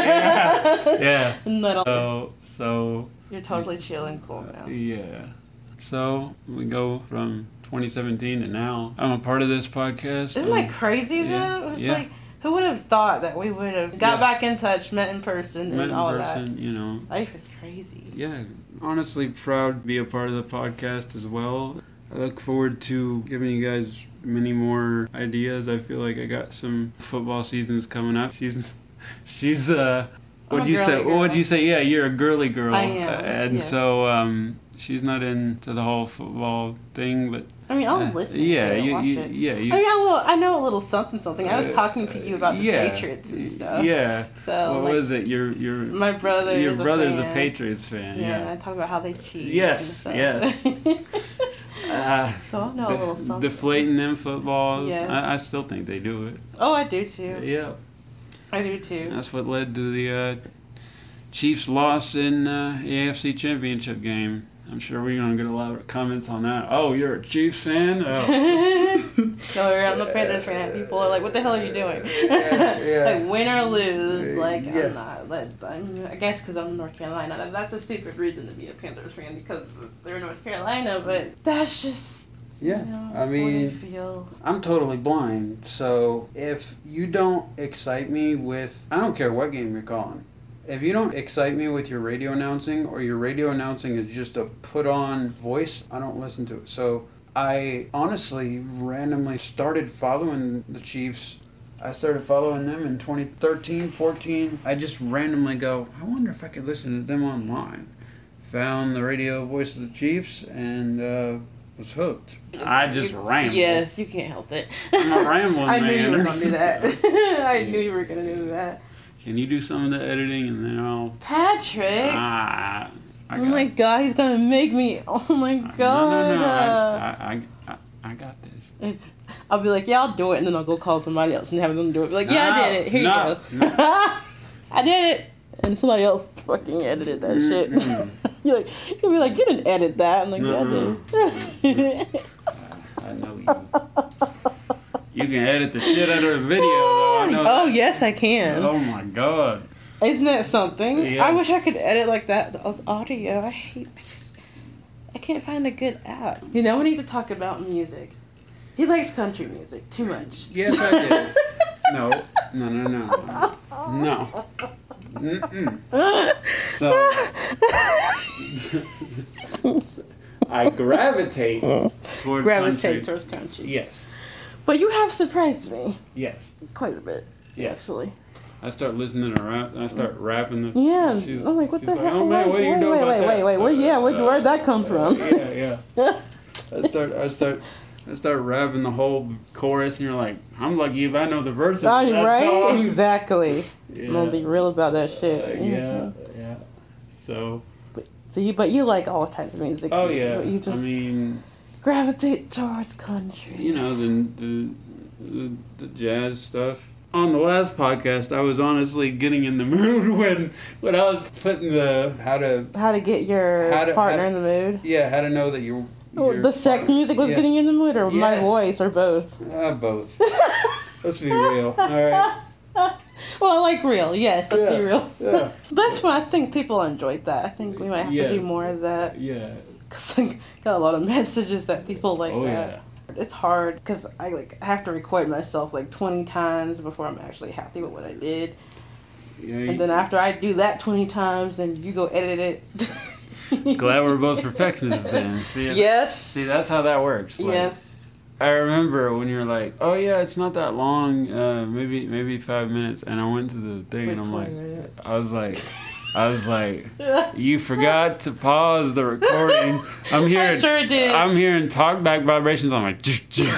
yeah. Yeah. Little. So so. You're totally chill and cool now. Yeah. So we go from twenty seventeen to now. I'm a part of this podcast. Isn't Um, that crazy yeah, though? It was yeah. like, who would have thought that we would have got Yeah. back in touch, met in person, met and in all person, that? you know. Life is crazy. Yeah, honestly proud to be a part of the podcast as well. I look forward to giving you guys many more ideas. I feel like I got some football seasons coming up. She's, she's uh, I'm what'd a you say? girly girl. What'd you say? Yeah, you're a girly girl. I am, Uh, and yes. so um, she's not into the whole football thing, but I mean, I'll uh, listen. yeah, to it, you, watch you, it. yeah, you. I mean, I, little, I know a little something, something. I was uh, talking to you about the yeah, Patriots and stuff. Yeah. So, what like, was it? Your your my brother your is a brother's a fan. Patriots fan. Yeah, Yeah. and I talk about how they cheat. Yes, and stuff. Uh, So I know a little something. Deflating them footballs. Yes. I, I still think they do it. Oh, I do too. Yeah. I do too. That's what led to the uh, Chiefs' loss in uh, A F C Championship game. I'm sure we're going to get a lot of comments on that. Oh, you're a Chiefs fan? Oh. So around the Panthers fan, people are like, "What the hell are you doing?" Yeah, yeah. Like win or lose, like Yeah. I'm not. Like, I'm, I guess because I'm North Carolina. That's a stupid reason to be a Panthers fan because they're North Carolina. But that's just Yeah, you know, I what mean, you feel. I'm totally blind, so if you don't excite me with, I don't care what game you're calling. If you don't excite me with your radio announcing, or your radio announcing is just a put-on voice, I don't listen to it. So I honestly randomly started following the Chiefs. I started following them in twenty thirteen, fourteen. I just randomly go, I wonder if I could listen to them online. Found the radio voice of the Chiefs and uh, was hooked. I just You- ramble. Yes, you can't help it. I'm a rambling I knew you man. were gonna do that. I knew you were gonna do that. Can you do some of the editing and then I'll. Patrick. Ah, I Oh got my god, he's gonna make me. Oh my god. No, no, no. uh, I, I, I, I got this. It's, I'll be like, yeah, I'll do it, and then I'll go call somebody else and have them do it. Be like, yeah, I did it. Here No, you go. I did it. And somebody else fucking edited that shit. Mm-mm. You're like, you'll be like, you didn't edit that. I'm like, yeah, I did. I know you. You can edit the shit out of the video, though. I know Oh, that. yes, I can. Oh my god. Isn't that something? I Yes. wish I could edit like that. The audio. I hate. I, just, I I can't find a good app. You know, we need to talk about music. He likes country music too much. Yes, I did. No, no, no, no, no. No. Mm-mm. So, I gravitate towards Gravitate country. towards country. Yes, But you have surprised me yes. quite a bit, Yeah. actually. I start listening to rap, and I start rapping. The, Yeah, she's- I'm like, what she's the like, hell? Oh man, what are you wait, doing wait, about wait, that? wait, wait, where? Yeah, where, where'd that come from? Yeah, yeah. I start, I start, I start rapping the whole chorus, and you're like, I'm lucky if I know the verses. Oh, of that right? song. Exactly. Yeah. I'm gonna be real about that shit. Uh, yeah, yeah. So. So you, but you like all kinds of music. Oh you, yeah. You just I mean, gravitate towards country. you know the the the, the jazz stuff. On the last podcast, I was honestly getting in the mood when when I was putting the how to How to get your How to- partner how- in the mood. yeah how to know that you're. Or you're the sex partner- music was yeah. getting you in the mood, or my Yes. voice, or both. Uh, both. Let's be real. All right. Well, I like real. Yes, let's Yeah, be real. yeah. That's why I think people enjoyed that. I think we might have Yeah. to do more of that. Yeah. Cause I got a lot of messages that people like Oh that. It's hard because I like have to record myself like twenty times before I'm actually happy with what I did. yeah. And then after I do that twenty times, then you go edit it. Glad we're both perfectionists then. See. Yes. See, that's how that works. Like, Yes. I remember when you're like, oh yeah, it's not that long, uh, maybe maybe five minutes, and I went to the thing and I'm like, I was like, I was like, you forgot to pause the recording. I'm hearing, I sure did. I'm hearing talkback vibrations. I'm like, You're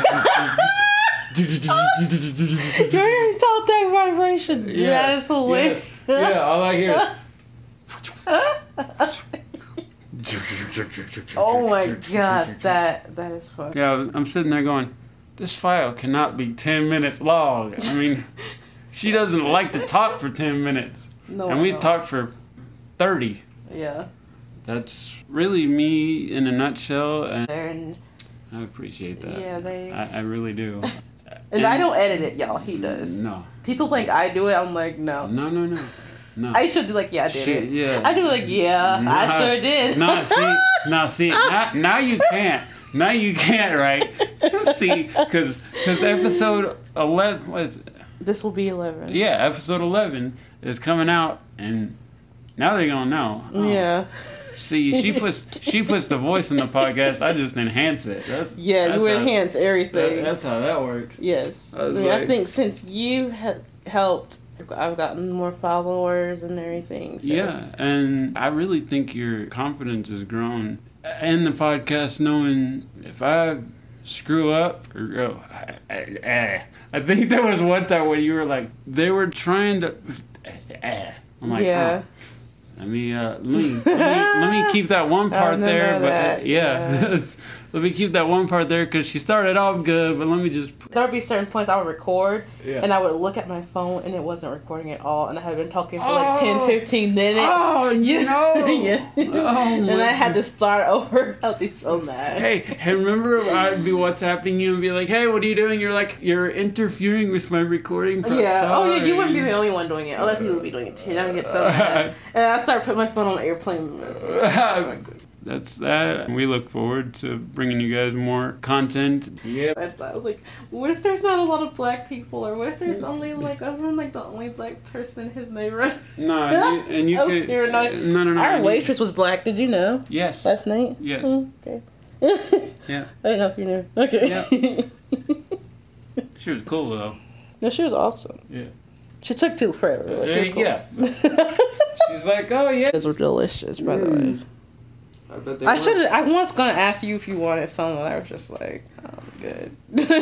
hearing tall tank vibrations. yeah, That is hilarious. yes, yeah, all I hear is. Oh my god, that that is fun. Yeah, I'm sitting there going, this file cannot be ten minutes long. I mean, she doesn't like to talk for ten minutes. No, and I we've don't. talked for thirty. Yeah. That's really me in a nutshell, and There and I appreciate that. yeah, they. I, I really do. And I don't edit it, y'all. He does. No. People think I do it. I'm like, no. No, no, no. No. I should be like, yeah, I did She- it. yeah. I should be like, yeah, No, I sure did. No, see, no, see, now, now you can't. Now you can't, right? See, because episode eleven was, This will be eleven. yeah, episode eleven is coming out, and now they're gonna know. Oh, Yeah. See, she puts she puts the voice in the podcast. I just enhance it. That's Yeah, that's you how- enhance everything. that- that's how that works. Yes. I I, was mean, I like- think since you have helped, I've gotten more followers and everything. So. Yeah, and I really think your confidence has grown in the podcast, knowing if I screw up or go, eh. I think there was one time when you were like, they were trying to, eh. I'm like, Yeah. oh, let me, uh, let me, let me, let me keep that one part no, there, no, but that, yeah, yeah. let me keep that one part there because she started off good, but let me just, There would be certain points I would record, yeah. and I would look at my phone, and it wasn't recording at all, and I had been talking for like Oh. ten, fifteen minutes. Oh, you know. yeah. Oh, and my I had to start over. I'd be so mad. Hey, hey, remember I'd be WhatsApping you and be like, hey, what are you doing? You're like, you're interfering with my recording. Pro- Yeah. Oh, yeah. You wouldn't be sorry." the only one doing it. Other people would be doing it too. And I would get so mad. And I start putting my phone on airplane mode. That's that. We look forward to bringing you guys more content. Yep. I thought, I was like, what if there's not a lot of black people, or what if there's only like I'm like the only black person in his neighborhood? No, and you, and you I was could. paranoid. No, no, no. Our and you- waitress was black. Did you know? Yes. Last night. Yes. Oh, okay. Yeah. I didn't know if you knew. Okay. She was cool though. No, she was awesome. Yeah. She took too forever. But she Uh, was cool. yeah. She's like, oh yeah. Those were delicious, by the way. Mm. I bet they I were. should have. I was gonna ask you if you wanted some, and I was just like, oh, I'm good.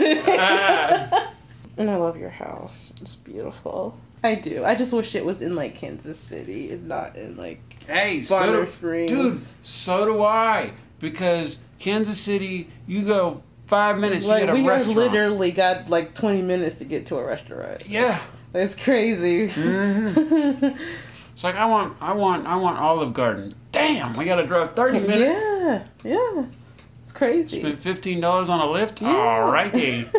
Ah. And I love your house. It's beautiful. I do. I just wish it was in like Kansas City and not in like Hey, so Bonner do, Springs. dude, so do I. Because Kansas City, you go five minutes, you Like get a we restaurant. literally got like twenty minutes to get to a restaurant. Yeah. It's crazy. Mhm. It's like I want, I want, I want Olive Garden. Damn, we gotta drive thirty minutes. Yeah, yeah. It's crazy. Spent fifteen dollars on a lift. Yeah. Alrighty.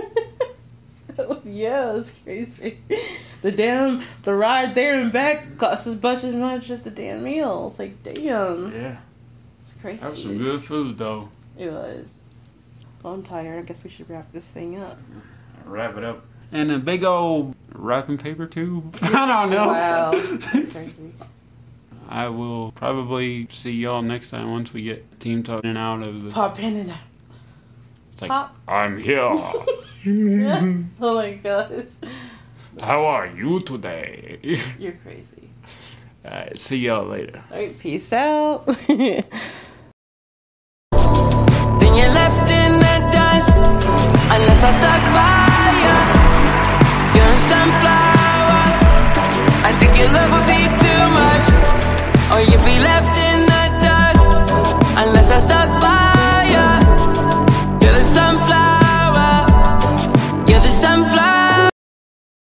Yeah, it's crazy. The damn the ride there and back costs as much as much as the damn meal. It's like damn. Yeah. It's crazy. That was some good food, though. It was. Well, I'm tired. I guess we should wrap this thing up. Wrap it up. And a big old wrapping paper tube. I don't know. Wow. Crazy. I will probably see y'all next time once we get Team Talk in and out of the... Pop in and out. It's like, Pop. I'm here. Oh my gosh. How are you today? You're crazy. Alright, see y'all later. Alright, peace out.